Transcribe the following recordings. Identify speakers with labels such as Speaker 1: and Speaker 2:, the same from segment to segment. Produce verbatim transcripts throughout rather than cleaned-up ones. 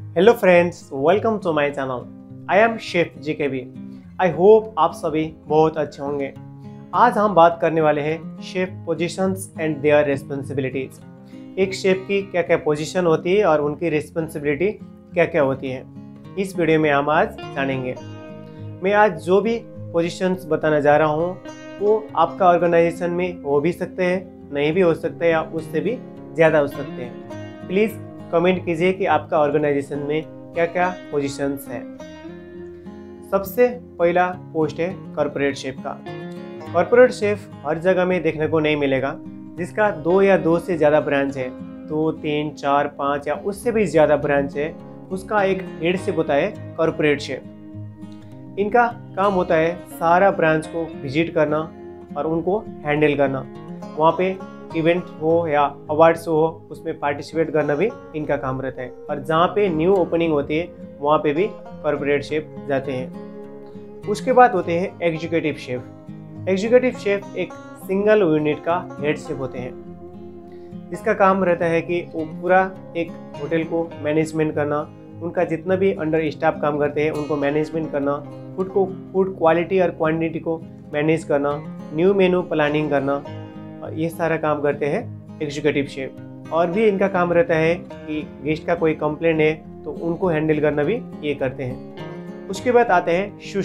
Speaker 1: Hello friends, welcome to my channel. I am chef G K B. I hope आप सभी बहुत अच्छे होंगे। आज हम बात करने वाले हैं chef positions and their responsibilities. एक शेफ की क्या क्या पोजीशन होती है और उनकी रिस्पॉन्सिबिलिटी क्या क्या होती है, इस वीडियो में हम आज जानेंगे। मैं आज जो भी पोजीशंस बताना जा रहा हूँ वो आपका ऑर्गेनाइजेशन में हो भी सकते हैं, नहीं भी हो सकते या उससे भी ज़्यादा हो सकते हैं। प्लीज़ कमेंट कीजिए कि आपका ऑर्गेनाइजेशन में क्या क्या पोजीशंस हैं। सबसे पहला पोस्ट है कॉर्पोरेट शेफ का। कॉर्पोरेट शेफ हर जगह में देखने को नहीं मिलेगा, जिसका दो या दो से ज़्यादा ब्रांच है, दो तीन चार पाँच या उससे भी ज़्यादा ब्रांच है, उसका एक हेड शेफ होता है कॉर्पोरेट शेफ। इनका काम होता है सारा ब्रांच को विजिट करना और उनको हैंडल करना। वहाँ पे इवेंट हो या अवार्ड्स हो, उसमें पार्टिसिपेट करना भी इनका काम रहता है। और जहाँ पे न्यू ओपनिंग होती है वहाँ पे भी कॉर्पोरेट शेफ जाते हैं। उसके बाद होते हैं एग्जीक्यूटिव शेफ। एग्जीक्यूटिव शेफ एक सिंगल यूनिट का हेड शेफ होते हैं, जिसका काम रहता है कि वो पूरा एक होटल को मैनेजमेंट करना, उनका जितना भी अंडर स्टाफ काम करते हैं उनको मैनेजमेंट करना, फूड को फूड क्वालिटी और क्वांटिटी को मैनेज करना, न्यू मेनू प्लानिंग करना, ये सारा काम करते हैं एग्जीक्यूटिव शेफ। और भी इनका काम रहता है कि गेस्ट का कोई कंप्लेंट है तो उनको हैंडल करना भी ये करते हैं। उसके बाद आते हैं शू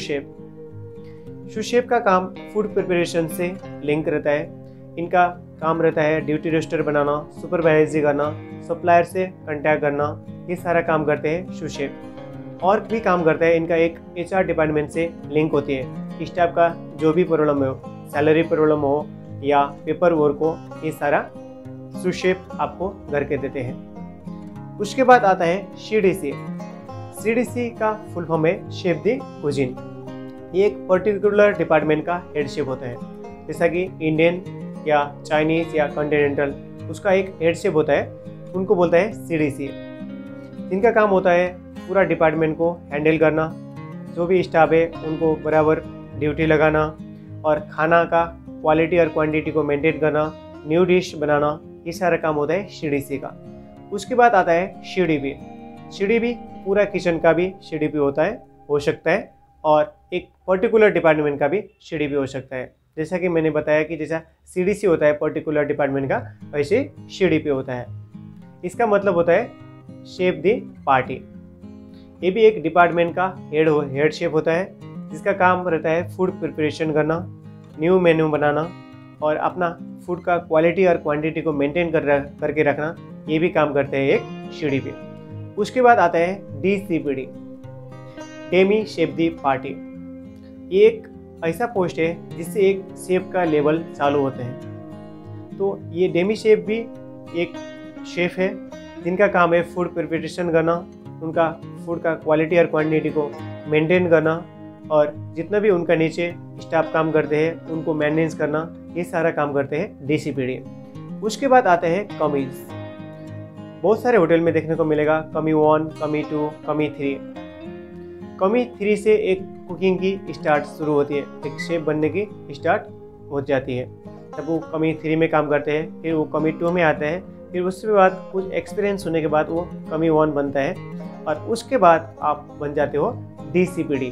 Speaker 1: शेफ। शू शेफ का काम फूड प्रिपरेशन से लिंक रहता है। इनका काम रहता है ड्यूटी रोस्टर बनाना, सुपरवाइजरी करना, सप्लायर से कांटेक्ट करना, ये सारा काम करते हैं शू शेफ। और भी काम करता है इनका एक एच आर डिपार्टमेंट से लिंक होती है। स्टाफ का जो भी प्रॉब्लम हो, सैलरी प्रॉब्लम हो या पेपर वर्क को, ये सारा शू शेफ आपको करके देते हैं। उसके बाद आता है सी डी सी। सी डी सी का फुल फॉर्म है शेफ दी कुजीन। ये एक पर्टिकुलर डिपार्टमेंट का हेड शेफ होता है, जैसा कि इंडियन या चाइनीज या कॉन्टिनेंटल, उसका एक हेड शेफ होता है, उनको बोलता है सी डी सी। इनका काम होता है पूरा डिपार्टमेंट को हैंडल करना, जो भी स्टाफ है उनको बराबर ड्यूटी लगाना और खाना का क्वालिटी और क्वांटिटी को मेंटेन करना, न्यू डिश बनाना, ये सारा काम होता है सी डी सी का। उसके बाद आता है C D P. C D P पूरा किचन का भी सी डी पी होता है, हो सकता है, और एक पर्टिकुलर डिपार्टमेंट का भी सी डी पी हो सकता है। जैसा कि मैंने बताया कि जैसा सी डी सी होता है पर्टिकुलर डिपार्टमेंट का, वैसे सी डी पी होता है। इसका मतलब होता है शेफ दी पार्टी। ये भी एक डिपार्टमेंट का हेड हेड शेफ होता है, जिसका काम रहता है फूड प्रिपरेशन करना, न्यू मेन्यू बनाना और अपना फूड का क्वालिटी और क्वांटिटी को मेंटेन कर करके रखना, ये भी काम करते हैं एक सी डी पी। उसके बाद आता है D C P D, demi chef de partie. ये एक ऐसा पोस्ट है जिससे एक शेफ का लेवल चालू होते हैं। तो ये डेमी शेफ भी एक शेफ है, जिनका काम है फूड प्रिपरेशन करना, उनका फूड का क्वालिटी और क्वांटिटी को मेंटेन करना और जितना भी उनका नीचे स्टाफ काम करते हैं उनको मैनेज करना, ये सारा काम करते हैं डी सी पी डी। उसके बाद आते हैं कमीज। बहुत सारे होटल में देखने को मिलेगा कमी वन, कमी टू, कमी थ्री। कमी थ्री से एक कुकिंग की स्टार्ट शुरू होती है, एक शेफ बनने की स्टार्ट हो जाती है। जब वो कमी थ्री में काम करते हैं, फिर वो कमी टू में आते हैं, फिर उसके बाद कुछ एक्सपीरियंस होने के बाद वो कमी वन बनता है और उसके बाद आप बन जाते हो डी सी पी डी।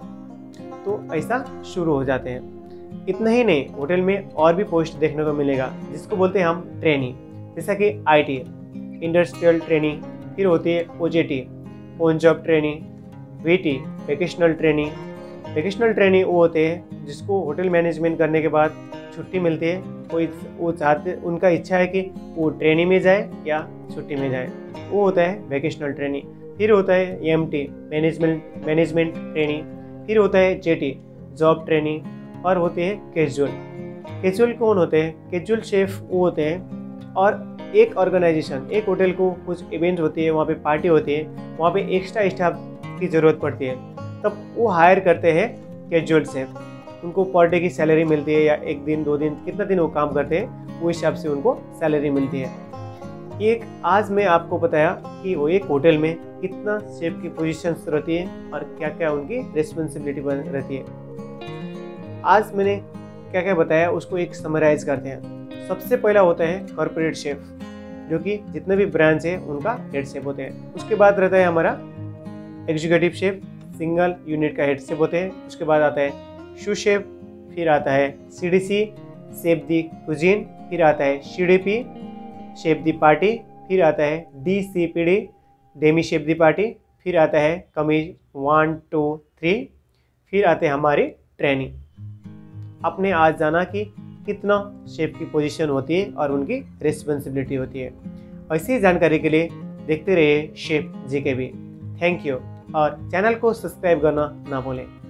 Speaker 1: तो ऐसा शुरू हो जाते हैं। इतना ही नहीं, होटल में और भी पोस्ट देखने को मिलेगा जिसको बोलते हैं हम ट्रेनिंग, जैसा कि आई टी, इंडस्ट्रियल ट्रेनिंग, फिर होती है O J T, on job training, V T, vocational training. Vocational training वो होते हैं जिसको होटल मैनेजमेंट करने के बाद छुट्टी मिलती है, कोई वो चाहते उनका इच्छा है कि वो ट्रेनिंग में जाए या छुट्टी में जाए, वो होता है वेकेशनल ट्रेनिंग। फिर होता है A M T, management management training. फिर होता है जे टी, जॉब ट्रेनिंग। और होते हैं कैजुअल। कैजुअल कौन होते हैं? कैजुअल शेफ वो होते हैं, और एक ऑर्गेनाइजेशन, एक होटल को कुछ इवेंट होती है, वहाँ पे पार्टी होती है, वहाँ पे एक्स्ट्रा स्टाफ की ज़रूरत पड़ती है, तब वो हायर करते हैं कैजुअल शेफ। उनको पर डे की सैलरी मिलती है, या एक दिन दो दिन कितना दिन वो काम करते हैं वो हिसाब से उनको सैलरी मिलती है। एक आज मैं आपको बताया कि वो एक होटल में कितना शेफ की पोजीशंस रहती है और क्या क्या उनकी रिस्पॉन्सिबिलिटी रहती है। आज मैंने क्या क्या बताया उसको एक समराइज करते हैं। सबसे पहला होता है कॉर्पोरेट शेफ, जो कि जितने भी ब्रांच है उनका हेड शेफ होते हैं। उसके बाद रहता है हमारा एग्जीक्यूटिव शेफ, सिंगल यूनिट का हेड शेफ होते हैं। उसके बाद आता है शू शेफ, फिर आता है C D C, chef de cuisine, फिर आता है C D P, chef de partie, फिर आता है D C P D, demi chef de partie, फिर आता है कमीज वन टू थ्री, फिर आते हैं हमारी ट्रेनिंग। आपने आज जाना कि कितना शेफ की पोजीशन होती है और उनकी रिस्पॉन्सिबिलिटी होती है। ऐसी जानकारी के लिए देखते रहिए chef G K B. Thank you और चैनल को सब्सक्राइब करना ना भूलें।